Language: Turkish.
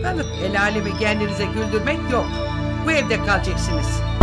Kalıp el alemi kendinize güldürmek yok. Bu evde kalacaksınız.